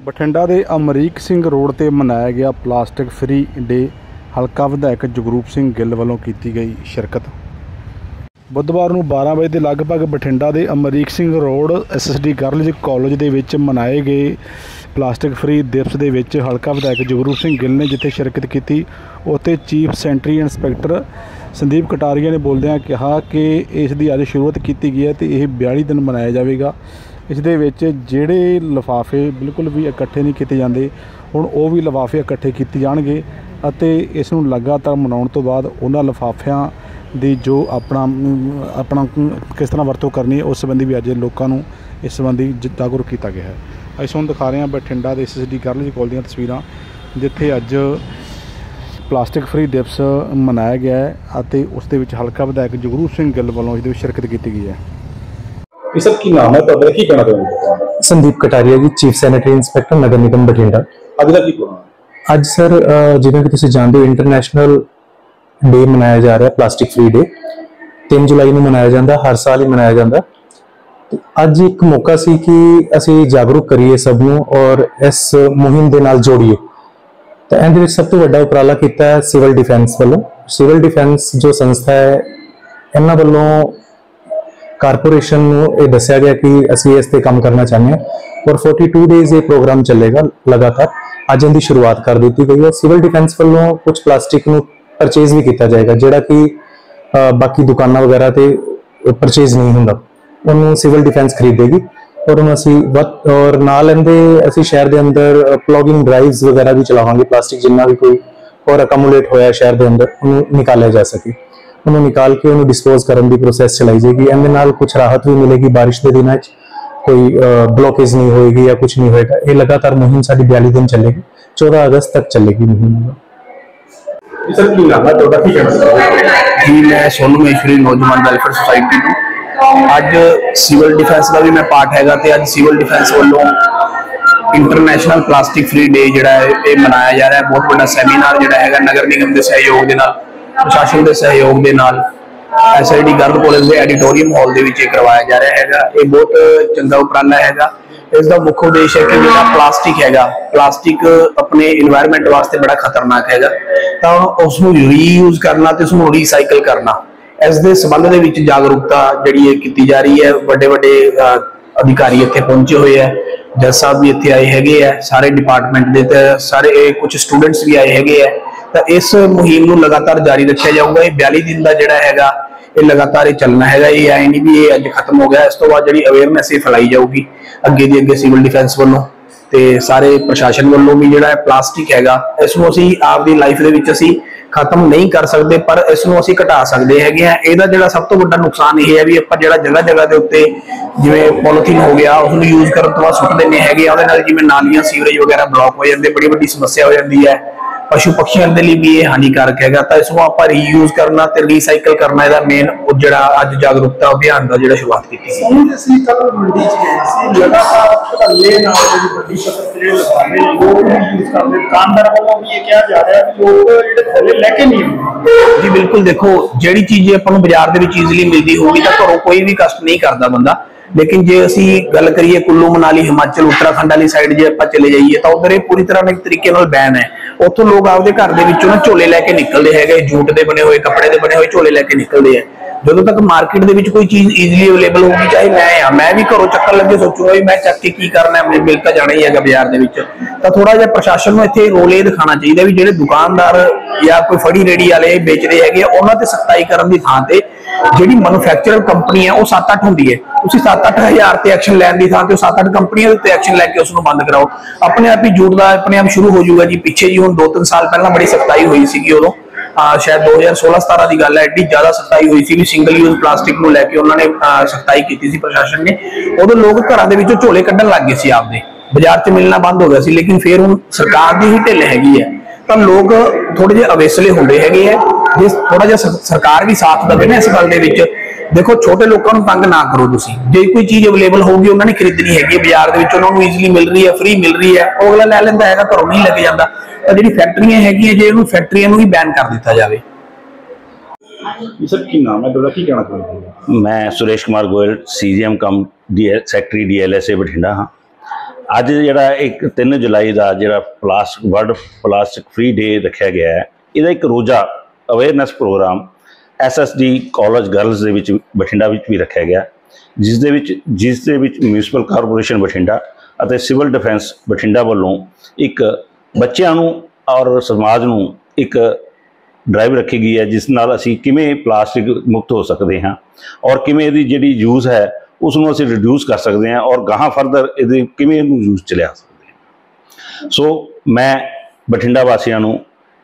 ਬਠਿੰਡਾ ਦੇ ਅਮਰੀਕ ਸਿੰਘ ਰੋਡ ਤੇ ਮਨਾਇਆ ਗਿਆ ਪਲਾਸਟਿਕ ਫ੍ਰੀ ਡੇ। ਹਲਕਾ ਵਿਧਾਇਕ ਜਗਰੂਪ ਸਿੰਘ ਗਿੱਲ ਵੱਲੋਂ ਕੀਤੀ ਗਈ ਸ਼ਿਰਕਤ। ਬੁੱਧਵਾਰ ਨੂੰ 12 ਵਜੇ ਦੇ ਲਗਭਗ ਬਠਿੰਡਾ ਦੇ Amrik Singh road SSD girls college ਦੇ ਵਿੱਚ ਮਨਾਏ ਗਏ ਪਲਾਸਟਿਕ ਫ੍ਰੀ ਦਿਵਸ ਦੇ ਵਿੱਚ ਹਲਕਾ ਵਿਧਾਇਕ ਜਗਰੂਪ ਸਿੰਘ ਗਿੱਲ ਨੇ ਜਿੱਥੇ ਸ਼ਿਰਕਤ ਕੀਤੀ, ਉੱਥੇ chief sanitary inspector Sandeep Kataria ਨੇ ਬੋਲਦਿਆਂ ਕਿਹਾ ਕਿ ਇਸ ਦੀ ਅੱਜ ਸ਼ੁਰੂਆਤ ਕੀਤੀ ਗਈ ਹੈ ਤੇ ਇਹ 42 ਦਿਨ ਮਨਾਇਆ ਜਾਵੇਗਾ। ਇਸ ਦੇ ਵਿੱਚ ਜਿਹੜੇ ਲਿਫਾਫੇ ਬਿਲਕੁਲ ਵੀ ਇਕੱਠੇ ਨਹੀਂ ਕੀਤੇ ਜਾਂਦੇ, ਹੁਣ ਉਹ ਵੀ ਲਿਫਾਫੇ ਇਕੱਠੇ ਕੀਤੇ ਜਾਣਗੇ ਅਤੇ ਇਸ ਨੂੰ ਲਗਾਤਾਰ ਮਨਾਉਣ ਤੋਂ ਬਾਅਦ ਉਹਨਾਂ ਲਿਫਾਫਿਆਂ ਦੀ ਜੋ ਆਪਣਾ ਕਿਸ ਤਰ੍ਹਾਂ ਵਰਤੋਂ ਕਰਨੀ ਹੈ ਉਸ ਸੰਬੰਧੀ ਵੀ ਅੱਜ ਲੋਕਾਂ ਨੂੰ ਇਸ ਸੰਬੰਧੀ ਜਾਗਰੂਕ ਕੀਤਾ ਗਿਆ ਹੈ। ਅਸੀਂ ਤੁਹਾਨੂੰ ਦਿਖਾ ਰਹੇ ਹਾਂ ਬਠਿੰਡਾ ਦੇ SSD ਗਰਲਜ਼ ਕਾਲਜ ਦੀਆਂ ਤਸਵੀਰਾਂ, ਜਿੱਥੇ ਅੱਜ ਪਲਾਸਟਿਕ ਫ੍ਰੀ ਦਿਵਸ ਮਨਾਇਆ ਗਿਆ ਹੈ ਅਤੇ ਉਸ ਦੇ ਵਿੱਚ ਹਲਕਾ ਵਿਧਾਇਕ ਜਗਰੂਪ ਸਿੰਘ ਗਿੱਲ ਵੱਲੋਂ ਇਸ ਦੇ ਵਿੱਚ ਸ਼ਿਰਕਤ ਕੀਤੀ ਗਈ ਹੈ। इस सब की नाम है तो की कहना चाहूँगा। Sandeep Kataria ji, chief sanitary inspector नगर निगम बठिंडा। अज का की प्रोग्राम ਅੱਜ ਸਰ ਜਿਵੇਂ ਕਿ ਤੁਸੀਂ ਜਾਣਦੇ ਹੋ ਇੰਟਰਨੈਸ਼ਨਲ ਡੇ ਮਨਾਇਆ ਜਾ ਰਿਹਾ ਪਲਾਸਟਿਕ ਫ੍ਰੀ ਡੇ। 3 ਜੁਲਾਈ ਨੂੰ ਮਨਾਇਆ ਜਾਂਦਾ, ਹਰ ਸਾਲ ਹੀ ਮਨਾਇਆ ਜਾਂਦਾ। ਅੱਜ ਇੱਕ ਮੌਕਾ ਸੀ ਕਿ ਅਸੀਂ ਜਾਗਰੂਕ ਕਰੀਏ ਸਭ ਨੂੰ ਔਰ ਇਸ ਮੁਹਿੰਮ ਦੇ ਨਾਲ ਜੋੜੀਏ। ਤਾਂ ਇਹਦੇ ਵਿੱਚ ਸਭ ਤੋਂ ਵੱਡਾ ਉਪਰਾਲਾ ਕੀਤਾ ਹੈ ਸਿਵਲ ਡਿਫੈਂਸ ਵੱਲੋਂ। ਸਿਵਲ ਡਿਫੈਂਸ ਜੋ ਸੰਸਥਾ ਹੈ, ਇਹਨਾਂ ਵੱਲੋਂ कारपोरेशन ਨੂੰ ਦੱਸਿਆ ਗਿਆ ਕਿ ਅਸੀਂ ਇਸ ਤੇ ਕੰਮ ਕਰਨਾ ਚਾਹੁੰਦੇ ਹਾਂ ਔਰ 42 ਡੇਜ਼ ਇਹ ਪ੍ਰੋਗਰਾਮ ਚੱਲੇਗਾ ਲਗਾਤਾਰ। ਅੱਜ ਇਹਦੀ ਸ਼ੁਰੂਆਤ ਕਰ ਦਿੱਤੀ ਗਈ ਹੈ। ਸਿਵਲ ਡਿਫੈਂਸ ਵੱਲੋਂ ਕੁਝ ਪਲਾਸਟਿਕ ਨੂੰ ਪਰਚੇਜ਼ ਵੀ ਕੀਤਾ ਜਾਏਗਾ ਜਿਹੜਾ ਕਿ ਬਾਕੀ ਦੁਕਾਨਾਂ ਵਗੈਰਾ ਤੇ ਪਰਚੇਜ਼ ਨਹੀਂ ਹੁੰਦਾ, ਉਹਨੂੰ ਸਿਵਲ ਡਿਫੈਂਸ ਖਰੀਦੇਗੀ ਔਰ ਉਹਨੂੰ ਅਸੀਂ ਔਰ ਨਾਲ ਇਹਦੇ ਅਸੀਂ ਸ਼ਹਿਰ ਦੇ ਅੰਦਰ ਪਲੌਗਿੰਗ ਡਰਾਈਵਸ ਵਗੈਰਾ ਵੀ ਚਲਾਵਾਂਗੇ। ਪਲਾਸਟਿਕ ਜਿੰਨਾ ਵੀ ਕੋਈ ਹੋਰ ਅਕਮੂਲੇਟ ਹੋਇਆ ਸ਼ਹਿਰ ਦੇ ਅੰਦਰ ਉਹਨੂੰ ਨਿਕਾਲਿਆ ਜਾ ਸਕੇ, ਉਹਨੂੰ ਨਿਕਾਲ ਕੇ ਉਹਨੂੰ ਡਿਸਪੋਜ਼ ਕਰਨ ਦੀ ਪ੍ਰੋਸੈਸ ਚਲਾਈ ਜਾਏਗੀ। ਇਹਦੇ ਨਾਲ ਕੁਝ ਰਾਹਤ ਵੀ ਮਿਲੇਗੀ, ਬਾਰਿਸ਼ ਦੇ ਦਿਨਾਂ 'ਚ ਕੋਈ ਬਲੋਕੇਜ ਨਹੀਂ ਹੋਏਗੀ ਜਾਂ ਕੁਝ ਨਹੀਂ ਹੋਏਗਾ। ਇਹ ਲਗਾਤਾਰ ਮੁਹਿੰਮ ਸਾਡੀ 42 ਦਿਨ ਚੱਲੇਗੀ, 14 ਅਗਸਤ ਤੱਕ ਚੱਲੇਗੀ ਮੁਹਿੰਮ। जी मैं सोनू महेश्वरी नौजवान वेलफेयर सोसाइटी ਨੂੰ ਅੱਜ ਸਿਵਲ ਡਿਫੈਂਸ ਦਾ ਵੀ ਮੈਂ ਪਾਰਟ ਹੈਗਾ ਤੇ ਅੱਜ ਸਿਵਲ ਡਿਫੈਂਸ ਵੱਲੋਂ ਇੰਟਰਨੈਸ਼ਨਲ ਪਲਾਸਟਿਕ ਫ੍ਰੀ ਡੇ ਜਿਹੜਾ ਹੈ ਇਹ ਮਨਾਇਆ ਜਾ ਰਿਹਾ ਹੈ। ਬਹੁਤ ਵੱਡਾ ਸੈਮੀਨਾਰ ਜਿਹੜਾ ਹੈਗਾ ਨਗਰ ਨਿਗਮ ਦੇ ਸਹਿਯੋਗ ਦੇ ਨਾਲ, ਪ੍ਰਸ਼ਾਸਨ ਦੇ ਸਹਿਯੋਗ ਦੇ ਨਾਲ SID ਗਰਲਜ਼ ਕਾਲਜ ਦੇ ਐਡੀਟੋਰੀਅਮ ਹਾਲ ਦੇ ਵਿੱਚ ਇਹ ਕਰਵਾਇਆ ਜਾ ਰਿਹਾ ਹੈਗਾ। ਇਹ ਬਹੁਤ ਚੰਗਾ ਉਪਰਾਲਾ ਹੈਗਾ। ਇਸ ਦਾ ਮੁੱਖ ਉਦੇਸ਼ ਹੈ ਕਿ ਜਿਹੜਾ ਪਲਾਸਟਿਕ ਹੈਗਾ, ਪਲਾਸਟਿਕ ਆਪਣੇ ਇਨਵਾਇਰਨਮੈਂਟ ਵਾਸਤੇ ਬੜਾ ਖਤਰਨਾਕ ਹੈਗਾ, ਤਾਂ ਉਸ ਨੂੰ ਰੀਯੂਜ਼ ਕਰਨਾ ਤੇ ਉਸ ਨੂੰ ਰੀਸਾਈਕਲ ਕਰਨਾ, ਇਸ ਦੇ ਸੰਬੰਧ ਦੇ ਵਿੱਚ ਜਾਗਰੂਕਤਾ ਜਿਹੜੀ ਇਹ ਕੀਤੀ ਜਾ ਰਹੀ ਹੈ। ਵੱਡੇ ਵੱਡੇ ਅਧਿਕਾਰੀ ਇੱਥੇ ਪਹੁੰਚੇ ਹੋਏ ਹੈ, ਜੱਜ ਸਾਹਿਬ ਵੀ ਇੱਥੇ ਆਏ ਹੈਗੇ ਆ, ਸਾਰੇ ਡਿਪਾਰਟਮੈਂਟ ਦੇ ਤੇ ਸਾਰੇ ਕੁਝ ਸਟੂਡੈਂਟਸ ਵੀ ਆਏ ਹੈਗੇ ਆ। ਤਾਂ ਇਸ ਮੁਹਿੰਮ ਨੂੰ ਲਗਾਤਾਰ ਜਾਰੀ ਰੱਖਿਆ ਜਾਊਗਾ। ਇਹ 42 ਦਿਨ ਦਾ ਜਿਹੜਾ ਹੈਗਾ ਇਹ ਲਗਾਤਾਰ ਇਹ ਚੱਲਣਾ ਹੈਗਾ। ਇਹ ਆਏ ਨਹੀਂ ਵੀ ਇਹ ਅੱਜ ਖਤਮ ਹੋ ਗਿਆ। ਇਸ ਤੋਂ ਬਾਅਦ ਜਿਹੜੀ ਅਵੇਅਰਨੈਸ ਇਹ ਫੈਲਾਈ ਜਾਊਗੀ ਅੱਗੇ ਦੀ ਅੱਗੇ ਸਿਵਲ ਡਿਫੈਂਸ ਵੱਲੋਂ ਤੇ ਸਾਰੇ ਪ੍ਰਸ਼ਾਸਨ ਵੱਲੋਂ ਵੀ। ਜਿਹੜਾ ਪਲਾਸਟਿਕ ਹੈਗਾ ਇਸ ਨੂੰ ਅਸੀਂ ਆਪਦੀ ਲਾਈਫ ਦੇ ਵਿੱਚ ਅਸੀਂ ਖਤਮ ਨਹੀਂ ਕਰ ਸਕਦੇ, ਪਰ ਇਸ ਨੂੰ ਅਸੀਂ ਘਟਾ ਸਕਦੇ ਹੈਗੇ ਆ। ਇਹਦਾ ਜਿਹੜਾ ਸਭ ਤੋਂ ਵੱਡਾ ਨੁਕਸਾਨ ਇਹ ਹੈ ਵੀ ਆਪਾਂ ਜਿਹੜਾ ਜਗ੍ਹਾ ਜਗ੍ਹਾ ਦੇ ਉੱਤੇ ਜਿਵੇਂ ਪੋਲੀਥੀਨ ਹੋ ਗਿਆ ਉਸਨੂੰ ਯੂਜ਼ ਕਰਨ ਤੋਂ ਬਾਅਦ ਸੁੱਟ ਦਿੰਦੇ ਹੈਗੇ ਆ, ਉਹਦੇ ਨਾਲ ਜਿਵੇਂ ਨਾਲੀਆਂ ਸੀਵਰੇਜ ਵਗੈਰਾ ਬਲੌਕ ਹੋ ਜਾਂਦੇ, ਬੜੀ ਵੱਡੀ ਸਮੱਸਿਆ ਹੋ ਜਾਂਦੀ ਹੈ। ਪਸ਼ੂ ਪਕਸ਼ੀਆਂ ਦੇ ਲਈ ਵੀ ਇਹ ਹਾਨੀਕਾਰਕ ਹੈਗਾ। ਤਾਂ ਇਸ ਨੂੰ ਆਪਾਂ ਰੀਯੂਜ਼ ਕਰਨਾ ਤੇ ਰੀਸਾਈਕਲ ਕਰਨਾ ਇਹਦਾ ਮੇਨ ਜਿਹੜਾ ਅੱਜ ਜਾਗਰੂਕਤਾ ਅਭਿਆਨ ਦਾ ਜਿਹੜਾ ਸ਼ੁਰੂਆਤ ਕੀਤੀ ਸੀ। ਅਸੀਂ ਕੱਲ ਮੰਡੀ 'ਚ ਲਗਾਤਾਰ ਧੱਲੇ ਨਾਲ ਜਿਹੜੀ ਵੱਡੀ ਸ਼ਕਲ ਤੇ ਜਿਹੜੇ ਲਗਾਉਂਦੇ ਲੋਕ ਯੂਜ਼ ਕਰਦੇ, ਦੁਕਾਨਦਾਰ ਵੱਲੋਂ ਵੀ ਇਹ ਕਿਹਾ ਜਾ ਰਿਹਾ ਕਿ ਲੋਕ ਜਿਹੜੇ ਥੱਲੇ ਲੈ ਕੇ ਨਹੀਂ ਆਉਂਦੇ। ਜੀ ਬਿਲਕੁਲ, ਦੇਖੋ ਜਿਹੜੀ ਚੀਜ਼ ਆਪਾਂ ਨੂੰ ਬਾਜ਼ਾਰ ਦੇ ਵਿੱਚ ਈਜ਼ੀਲੀ ਮਿਲਦੀ ਹੋਊਗੀ ਤਾਂ ਘਰੋਂ ਕੋਈ ਵੀ ਕਸ਼ਟ ਨਹੀਂ ਕਰਦਾ ਬੰਦਾ। ਲੇਕਿਨ ਜੇ ਅਸੀਂ ਗੱਲ ਕਰੀਏ ਕੁੱਲੂ ਮਨਾਲੀ ਹਿਮਾਚਲ ਉੱਤਰਾਖੰਡ ਵਾਲੀ ਸਾਈਡ ਜੇ ਆਪਾਂ ਚਲੇ ਜਾਈਏ ਤਾਂ ਉਧਰ ਇਹ ਪੂਰੀ ਤਰ੍ਹਾਂ ਇੱਕ ਤਰੀਕੇ ਨਾਲ ਬੈਨ ਹੈ। ਉੱਥੋਂ ਲੋਕ ਆਪਦੇ ਘਰ ਦੇ ਵਿੱਚੋਂ ਨਾ ਝੋਲੇ ਲੈ ਕੇ ਨਿਕਲਦੇ ਹੈਗੇ, ਜੂਟ ਦੇ ਬਣੇ ਹੋਏ ਕੱਪੜੇ ਦੇ ਬਣੇ ਹੋਏ ਝੋਲੇ ਲੈ ਕੇ ਨਿਕਲਦੇ ਆ। ਜਦੋਂ ਤੱਕ ਮਾਰਕੀਟ ਦੇ ਵਿੱਚ ਕੋਈ ਚੀਜ਼ ਈਜ਼ੀਲੀ ਅਵੇਲੇਬਲ ਹੋਊਗੀ, ਚਾਹੇ ਮੈਂ ਵੀ ਘਰੋਂ ਚੱਕਰ ਲੱਗੇ ਸੋਚੂਗਾ ਵੀ ਮੈਂ ਚੱਕ ਕੇ ਕੀ ਕਰਨਾ, ਮਿਲ ਤਾਂ ਜਾਣਾ ਹੀ ਹੈਗਾ ਬਾਜ਼ਾਰ ਦੇ ਵਿੱਚ। ਤਾਂ ਥੋੜਾ ਜਿਹਾ ਪ੍ਰਸ਼ਾਸਨ ਨੂੰ ਇੱਥੇ ਰੋਲ ਇਹ ਦਿਖਾਉਣਾ ਚਾਹੀਦਾ ਵੀ ਜਿਹੜੇ ਦੁਕਾਨਦਾਰ ਜਾਂ ਕੋਈ ਫੜੀ ਰੇੜੀ ਵਾਲੇ ਵੇਚਦੇ ਹੈਗੇ ਉਹਨਾਂ ਤੇ ਸਖਤਾਈ ਕਰਨ ਦੀ ਥਾਂ ਤੇ ਜਿਹੜੀ ਮੈਨੂਫੈਕਚਰਰ ਕੰਪਨੀ ਹੈ ਉਹ 7-8 ਹੁੰਦੀ ਹੈ, ਤੁਸੀਂ 7-8 ਹਜ਼ਾਰ ਤੇ ਐਕਸ਼ਨ ਲੈਣ ਦੀ ਥਾਂ ਤੇ 7-8 ਕੰਪਨੀਆਂ ਦੇ ਉੱਤੇ ਐਕਸ਼ਨ ਲੈ ਕੇ ਉਸ ਨੂੰ ਬੰਦ ਕਰਾਓ। ਆਪਣੇ ਆਪ ਹੀ ਜੂਟ ਦਾ ਆਪਣੇ ਆਪ ਸ਼ੁਰੂ ਹੋ ਜਾਊਗਾ ਜੀ। ਪਿੱਛੇ ਜੀ ਹੁਣ 2-3 ਸਾਲ ਪਹਿਲਾਂ ਬੜੀ ਸਖਤਾਈ ਹੋਈ ਸੀਗੀ, ਉਦੋਂ ਸ਼ਾਇਦ 2016-17 ਦੀ ਗੱਲ ਹੈ, ਐਡੀ ਜ਼ਿਆਦਾ ਸਖਤਾਈ ਹੋਈ ਸੀ ਵੀ ਸਿੰਗਲ ਯੂਜ਼ ਪਲਾਸਟਿਕ ਨੂੰ ਲੈ ਕੇ ਉਹਨਾਂ ਨੇ ਸਖਤਾਈ ਕੀਤੀ ਸੀ ਪ੍ਰਸ਼ਾਸਨ ਨੇ। ਉਦੋਂ ਲੋਕ ਘਰਾਂ ਦੇ ਵਿੱਚੋਂ ਝੋਲੇ ਕੱਢਣ ਲੱਗ ਗਏ ਸੀ, ਆਪਦੇ ਬਾਜ਼ਾਰ 'ਚ ਮਿਲਣਾ ਬੰਦ ਹੋ ਗਿਆ ਸੀ। ਲੇਕਿਨ ਫਿਰ ਹੁਣ ਸਰਕਾਰ ਦੀ ਹੀ ਢਿੱਲ ਹੈਗੀ ਹੈ ਤਾਂ ਲੋਕ ਥੋੜੇ ਜਿਹੇ ਅਵੇਸਲੇ ਹੁੰਦੇ ਹੈਗੇ ਆ। ਜੇ ਥੋੜਾ ਜਿਹਾ ਸਰਕਾਰ ਵੀ ਸਾਥ ਦੇਵੇ ਨਾ ਇਸ ਗੱਲ ਦੇ ਵਿੱਚ, ਦੇਖੋ ਛੋਟੇ ਲੋਕਾਂ ਨੂੰ ਤੰਗ ਨਾ ਕਰੋ ਤੁਸੀਂ। ਜੇ ਕੋਈ ਚੀਜ਼ ਅਵੇਲੇਬਲ ਹੋਊਗੀ ਉਹਨਾਂ ਨੇ ਖਰੀਦਣੀ ਹੈਗੀ ਬਾਜ਼ਾਰ ਦੇ ਵਿੱਚ, ਉਹਨਾਂ ਨੂੰ ਈਜ਼ੀਲੀ ਮਿਲ ਰਹੀ ਹੈ, ਫ੍ਰੀ ਮਿਲ ਰਹੀ ਹੈ, ਉਹ ਅਗਲਾ ਲੈ ਲੈਂਦਾ ਹੈਗਾ, ਘਰੋਂ ਨਹੀਂ ਲੈ ਕੇ ਜਾਂਦਾ। ਤਾਂ ਜਿਹੜੀ ਫੈਕਟਰੀਆਂ ਹੈਗੀਆਂ ਜੇ ਉਹਨੂੰ ਫੈਕਟਰੀਆਂ ਨੂੰ ਵੀ ਬੈਨ ਕਰ ਦਿੱਤਾ ਜਾਵੇ। ਸਰ ਕੀ ਨਾਮ ਹੈ ਤੁਹਾਡਾ, ਕੀ ਕਹਿਣਾ ਚਾਹੁੰਦੇ ਹੋ? मैं Suresh Kumar Goyal CGM cum secretary DLSA Bathinda हाँ। ਅੱਜ ਜਿਹੜਾ ਇੱਕ 3 ਜੁਲਾਈ ਦਾ ਜਿਹੜਾ ਵਰਲਡ ਪਲਾਸਟਿਕ ਫ੍ਰੀ ਡੇ ਰੱਖਿਆ ਗਿਆ ਹੈ, ਇਹਦਾ ਇੱਕ ਰੋਜ਼ਾ awareness programme SSD college girls ਦੇ ਵਿੱਚ ਬਠਿੰਡਾ ਵਿੱਚ ਵੀ ਰੱਖਿਆ ਗਿਆ, ਜਿਸ ਦੇ ਵਿੱਚ ਮਿਊਨਿਸਪਲ ਕਾਰਪੋਰੇਸ਼ਨ ਬਠਿੰਡਾ ਅਤੇ ਸਿਵਲ ਡਿਫੈਂਸ ਬਠਿੰਡਾ ਵੱਲੋਂ ਇੱਕ ਬੱਚਿਆਂ ਨੂੰ ਔਰ ਸਮਾਜ ਨੂੰ ਇੱਕ ਡਰਾਈਵ ਰੱਖੀ ਗਈ ਹੈ, ਜਿਸ ਨਾਲ ਅਸੀਂ ਕਿਵੇਂ ਪਲਾਸਟਿਕ ਮੁਕਤ ਹੋ ਸਕਦੇ ਹਾਂ ਔਰ ਕਿਵੇਂ ਇਹਦੀ ਜਿਹੜੀ ਯੂਜ਼ ਹੈ ਉਸ ਨੂੰ ਅਸੀਂ ਰਿਡਿਊਸ ਕਰ ਸਕਦੇ ਹਾਂ ਔਰ ਗਾਹਾਂ ਫਰਦਰ ਇਹਦੇ ਕਿਵੇਂ ਇਹਨੂੰ ਯੂਜ਼ 'ਚ ਲਿਆ ਸਕਦੇ ਹਾਂ। ਸੋ ਮੈਂ ਬਠਿੰਡਾ ਵਾਸੀਆਂ ਨੂੰ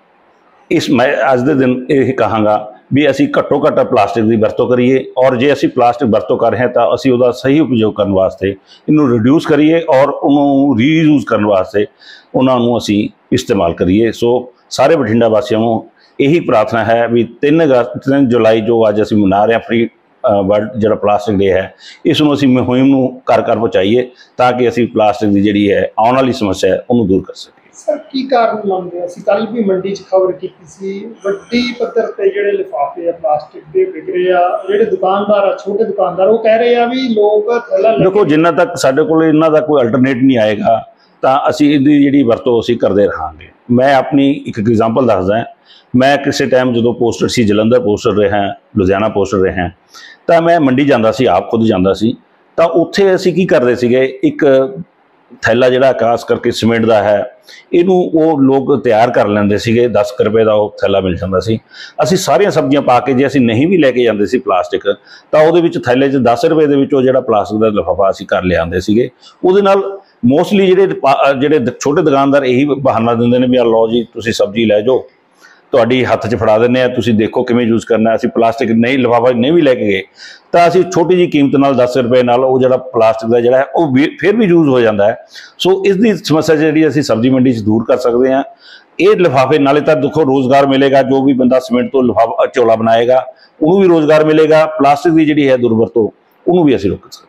ਮੈਂ ਅੱਜ ਦੇ ਦਿਨ ਇਹ ਕਹਾਂਗਾ ਵੀ ਅਸੀਂ ਘੱਟੋ ਘੱਟ ਪਲਾਸਟਿਕ ਦੀ ਵਰਤੋਂ ਕਰੀਏ ਔਰ ਜੇ ਅਸੀਂ ਪਲਾਸਟਿਕ ਵਰਤੋਂ ਕਰ ਰਹੇ ਹਾਂ ਤਾਂ ਅਸੀਂ ਉਹਦਾ ਸਹੀ ਉਪਯੋਗ ਕਰਨ ਵਾਸਤੇ ਇਹਨੂੰ ਰਿਡਿਊਸ ਕਰੀਏ ਔਰ ਉਹਨੂੰ ਰੀਯੂਜ਼ ਕਰਨ ਵਾਸਤੇ ਉਹਨਾਂ ਨੂੰ ਅਸੀਂ ਇਸਤੇਮਾਲ ਕਰੀਏ। ਸੋ ਸਾਰੇ ਬਠਿੰਡਾ ਵਾਸੀਆਂ ਨੂੰ ਇਹੀ ਪ੍ਰਾਰਥਨਾ ਹੈ ਵੀ 3 ਜੁਲਾਈ ਜੋ ਅੱਜ ਅਸੀਂ ਮਨਾ ਰਹੇ ਹਾਂ ਫ੍ਰੀ ਵਰਲਡ ਜਿਹੜਾ ਪਲਾਸਟਿਕ ਡੇ ਹੈ, ਇਸ ਨੂੰ ਅਸੀਂ ਮੁਹਿੰਮ ਨੂੰ ਘਰ ਘਰ ਪਹੁੰਚਾਈਏ ਤਾਂ ਕਿ ਅਸੀਂ ਪਲਾਸਟਿਕ ਦੀ ਜਿਹੜੀ ਹੈ ਆਉਣ ਵਾਲੀ ਸਮੱਸਿਆ ਹੈ ਉਹਨੂੰ ਦੂਰ ਕਰ ਸਕੀਏ। ਸਰ ਕੀ ਕਾਰਨ ਮੰਨਦੇ ਅਸੀਂ ਕੱਲ ਵੀ ਮੰਡੀ 'ਚ ਖਬਰ ਕੀਤੀ ਸੀ, ਵੱਡੀ ਪੱਧਰ ਤੇ ਜਿਹੜੇ ਲਿਫਾਫੇ ਆ ਪਲਾਸਟਿਕ ਦੇ ਵਿਕ ਰਹੇ ਆ, ਜਿਹੜੇ ਦੁਕਾਨਦਾਰ ਆ ਛੋਟੇ ਦੁਕਾਨਦਾਰ ਉਹ ਕਹਿ ਰਹੇ ਆ ਵੀ ਲੋਕ ਦੇਖੋ ਜਿੰਨਾ ਤੱਕ ਸਾਡੇ ਕੋਲ ਇਹਨਾਂ ਦਾ ਕੋਈ ਅਲਟਰਨੇਟ ਨਹੀਂ ਆਏਗਾ ਤਾਂ ਅਸੀਂ ਇਹਦੀ ਜਿਹੜੀ ਵਰਤੋਂ ਅਸੀਂ ਕਰਦੇ ਰਹਾਂਗੇ। ਮੈਂ ਆਪਣੀ ਇੱਕ ਐਗਜ਼ਾਮਪਲ ਦੱਸਦਾ। ਮੈਂ ਕਿਸੇ ਟਾਈਮ ਜਦੋਂ ਪੋਸਟਰ ਸੀ, ਜਲੰਧਰ ਪੋਸਟਰ ਰਿਹਾ, ਲੁਧਿਆਣਾ ਪੋਸਟਰ ਰਿਹਾ, ਤਾਂ ਮੈਂ ਮੰਡੀ ਜਾਂਦਾ ਸੀ, ਆਪ ਖੁਦ ਜਾਂਦਾ ਸੀ। ਤਾਂ ਉੱਥੇ ਅਸੀਂ ਕੀ ਕਰਦੇ ਸੀਗੇ, ਇੱਕ ਥੈਲਾ ਜਿਹੜਾ ਖਾਸ ਕਰਕੇ ਸੀਮੈਂਟ ਦਾ ਹੈ, ਇਹਨੂੰ ਉਹ ਲੋਕ ਤਿਆਰ ਕਰ ਲੈਂਦੇ ਸੀਗੇ, 10 ਰੁਪਏ ਦਾ ਉਹ ਥੈਲਾ ਮਿਲ ਜਾਂਦਾ ਸੀ। ਅਸੀਂ ਸਾਰੀਆਂ ਸਬਜ਼ੀਆਂ ਪਾ ਕੇ ਜੇ ਅਸੀਂ ਨਹੀਂ ਵੀ ਲੈ ਕੇ ਜਾਂਦੇ ਸੀ ਪਲਾਸਟਿਕ, ਤਾਂ ਉਹਦੇ ਵਿੱਚ ਥੈਲੇ 'ਚ 10 ਰੁਪਏ ਦੇ ਵਿੱਚ ਉਹ ਜਿਹੜਾ ਪਲਾਸਟਿਕ ਦਾ ਲਿਫਾਫਾ ਅਸੀਂ ਕਰ ਲਿਆਉਂਦੇ ਸੀਗੇ। ਉਹਦੇ ਨਾਲ ਮੋਸਟਲੀ ਜਿਹੜੇ ਛੋਟੇ ਦੁਕਾਨਦਾਰ ਇਹੀ ਬਹਾਨਾ ਦਿੰਦੇ ਨੇ ਵੀ ਆ ਲਓ ਜੀ ਤੁਸੀਂ ਸਬਜ਼ੀ ਲੈ ਜਾਓ, ਤੁਹਾਡੀ ਹੱਥ 'ਚ ਫੜਾ ਦਿੰਦੇ ਆ, ਤੁਸੀਂ ਦੇਖੋ ਕਿਵੇਂ ਯੂਜ਼ ਕਰਨਾ। ਅਸੀਂ ਪਲਾਸਟਿਕ ਨਹੀਂ ਲਿਫਾਫਾ ਨਹੀਂ ਵੀ ਲੈ ਕੇ ਗਏ ਤਾਂ ਅਸੀਂ ਛੋਟੀ ਜਿਹੀ ਕੀਮਤ ਨਾਲ 10 ਰੁਪਏ ਨਾਲ ਉਹ ਜਿਹੜਾ ਪਲਾਸਟਿਕ ਦਾ ਜਿਹੜਾ ਹੈ ਉਹ ਫਿਰ ਵੀ ਯੂਜ਼ ਹੋ ਜਾਂਦਾ ਹੈ। ਸੋ ਇਸ ਦੀ ਸਮੱਸਿਆ ਜਿਹੜੀ ਅਸੀਂ ਸਬਜ਼ੀ ਮੰਡੀ 'ਚ ਦੂਰ ਕਰ ਸਕਦੇ ਹਾਂ। ਇਹ ਲਿਫਾਫੇ ਨਾਲੇ ਤਾਂ ਦੇਖੋ ਰੋਜ਼ਗਾਰ ਮਿਲੇਗਾ, ਜੋ ਵੀ ਬੰਦਾ ਸੀਮੈਂਟ ਤੋਂ ਲਿਫਾਫਾ ਝੋਲਾ ਬਣਾਏਗਾ ਉਹਨੂੰ ਵੀ ਰੋਜ਼ਗਾਰ ਮਿਲੇਗਾ, ਪਲਾਸਟਿਕ ਦੀ ਜਿਹੜੀ ਹੈ ਦੁਰਵਰਤੋਂ ਉਹਨੂੰ ਵੀ ਅਸੀਂ ਰੋਕ ਸਕਦੇ ਹਾਂ।